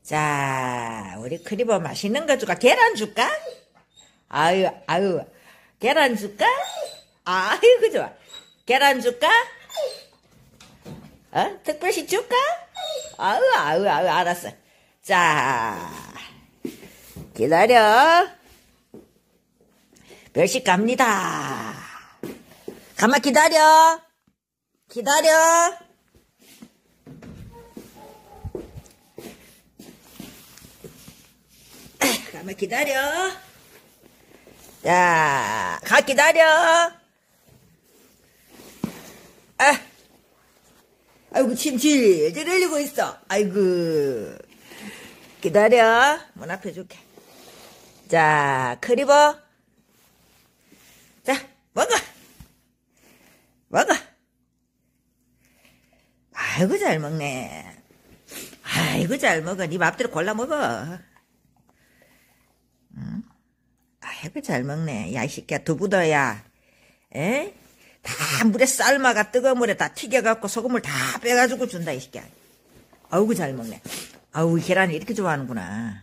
자, 우리 크리버 맛있는 거 줄까? 계란 줄까? 아유, 계란 줄까? 아이고, 좋아. 계란 줄까? 특별시 줄까? 알았어. 자, 기다려. 별식 갑니다. 가만 기다려. 가만 기다려. 자, 기다려. 아이고, 침 질질 흘리고 있어. 아이고. 기다려. 문 앞에 줄게. 자, 크리버. 자, 먹어. 아이고, 잘 먹네. 아이고, 잘 먹어. 네 맘대로 골라 먹어. 응? 아이고, 잘 먹네. 야, 이 새끼야, 두부도, 야. 에? 다 물에 삶아가 뜨거운 물에 다 튀겨갖고 소금을 다 빼가지고 준다, 이 새끼야. 아이고, 잘 먹네. 아우, 계란이 이렇게 좋아하는구나.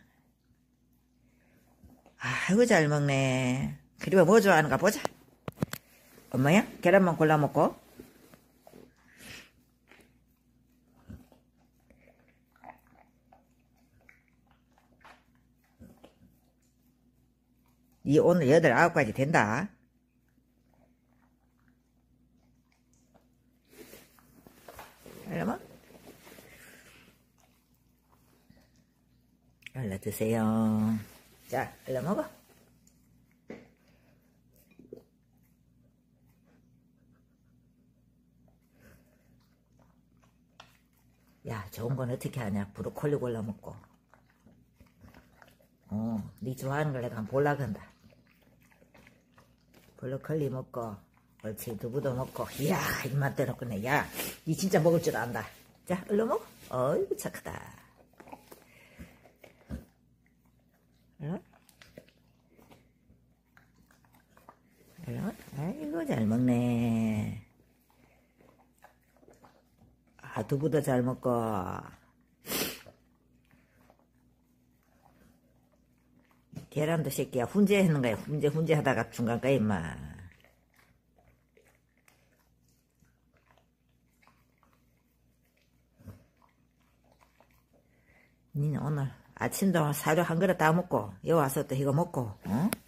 아이고, 잘 먹네. 그리고 뭐 좋아하는가 보자. 엄마야? 계란만 골라 먹고. 이 오늘 8, 9가지 된다. 얼마? 얼른 드세요. 자, 얼른 먹어. 야, 좋은 건 어떻게 하냐? 브로콜리 골라 먹고. 네 좋아하는 걸 내가 한번 볼라 건다. 브로콜리 먹고, 옳지, 두부도 먹고. 이야, 입맛 대놓고네. 야, 니 진짜 먹을 줄 안다. 자, 얼른 먹어. 어이구, 착하다. 얼른? 아이고, 잘 먹네. 두부도 잘 먹고. 계란도 새끼야 훈제 했는 거야. 훈제 하다가 중간 거야 임마. 니는 오늘 아침도 사료 한 그릇 다 먹고 여기 와서 또 이거 먹고 어?